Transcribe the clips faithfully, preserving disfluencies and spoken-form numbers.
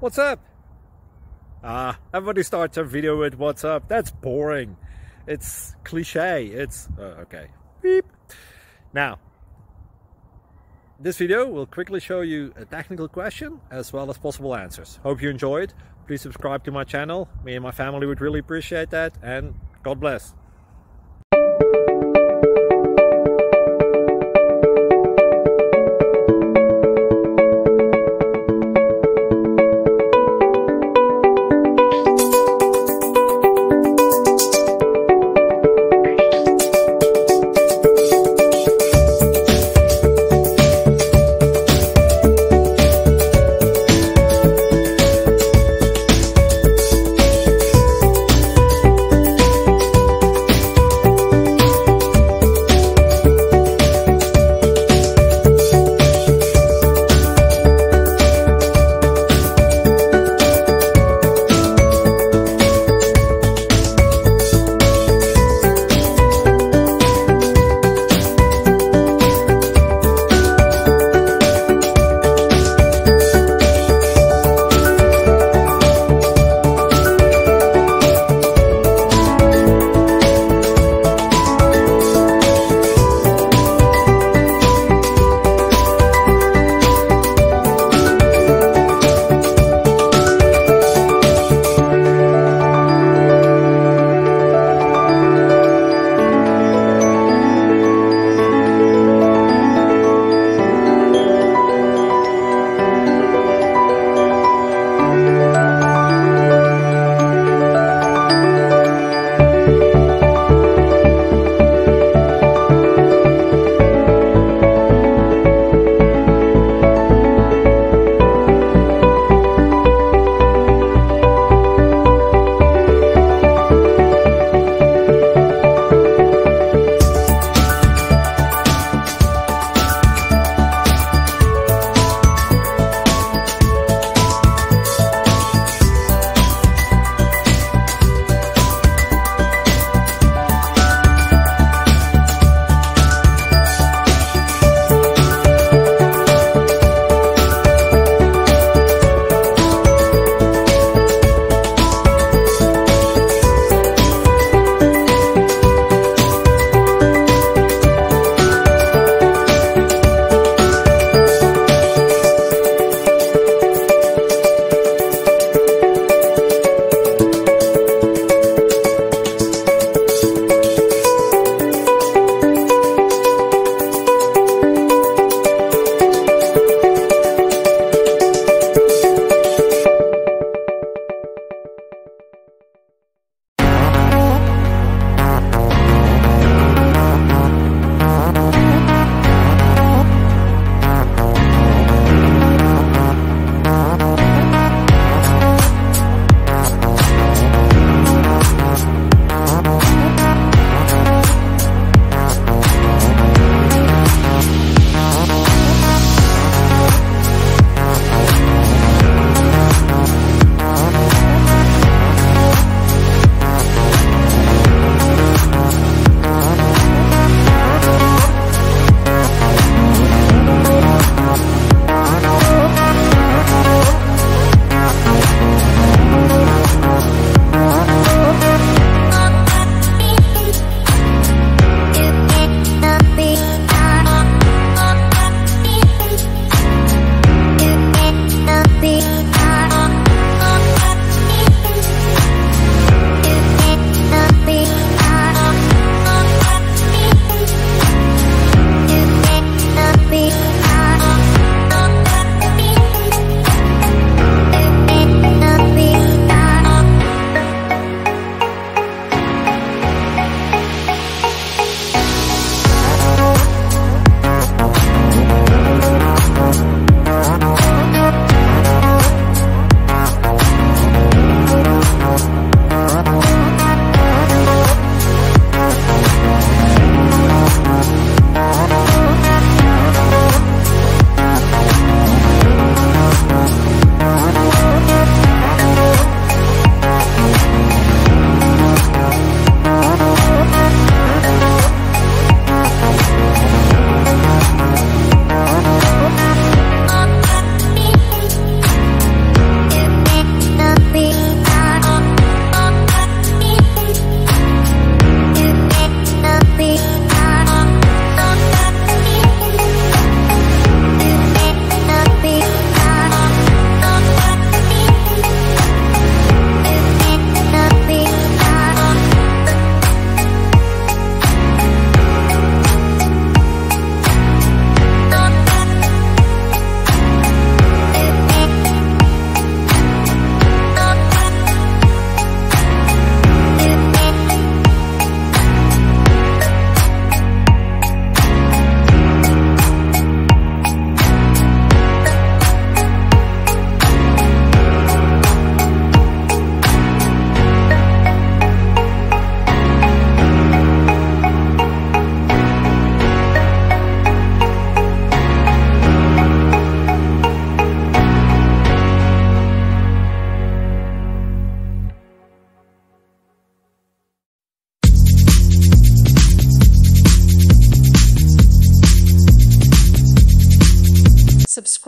What's up? Ah, everybody starts a video with what's up. That's boring. It's cliche. It's uh, okay. Beep. Now, this video will quickly show you a technical question as well as possible answers. Hope you enjoyed. Please subscribe to my channel. Me and my family would really appreciate that, and God bless.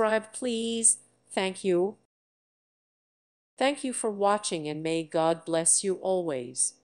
subscribe, please. Thank you. Thank you for watching, and may God bless you always.